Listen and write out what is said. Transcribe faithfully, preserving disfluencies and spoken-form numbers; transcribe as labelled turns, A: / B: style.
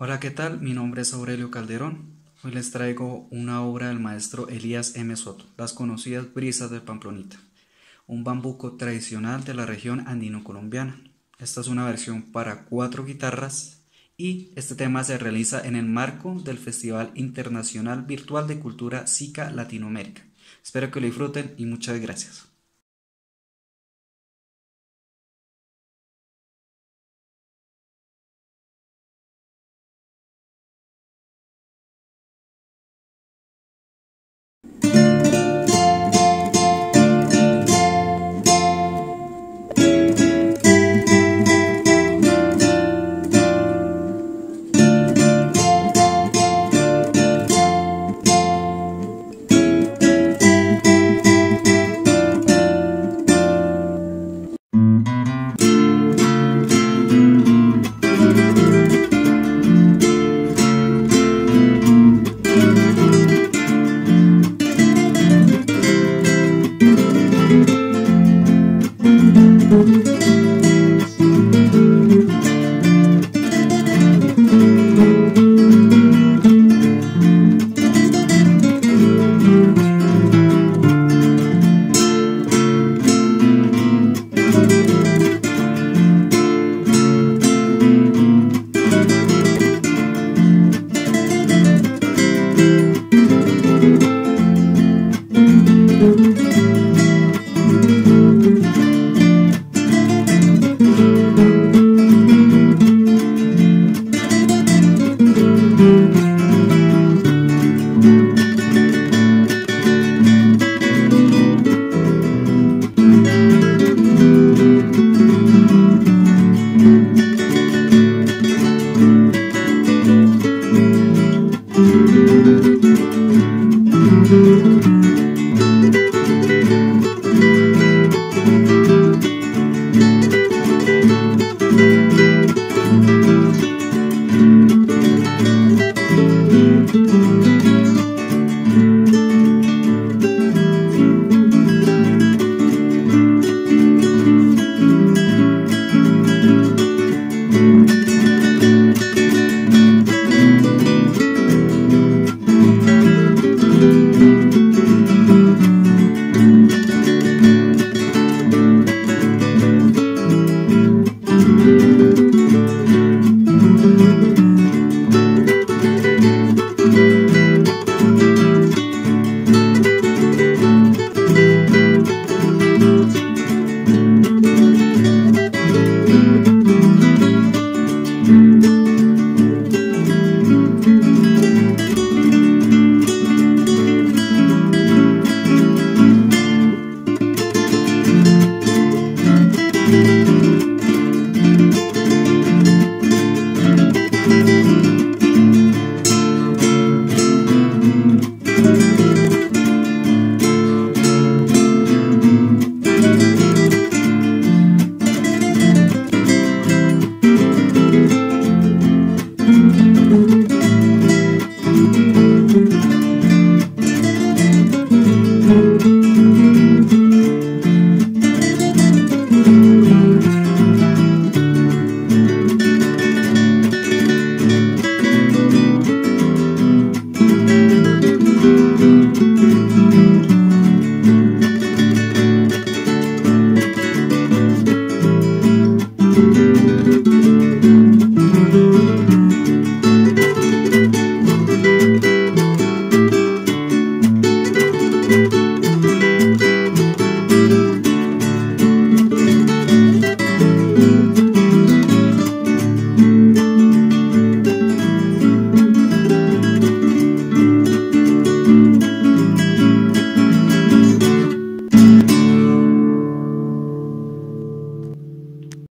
A: Hola, ¿qué tal? Mi nombre es Aurelio Calderón. Hoy les traigo una obra del maestro Elías M. Soto, Las conocidas brisas de Pamplonita, un bambuco tradicional de la región andino-colombiana. Esta es una versión para cuatro guitarras y este tema se realiza en el marco del Festival Internacional Virtual de Cultura SICA Latinoamérica. Espero que lo disfruten y muchas gracias.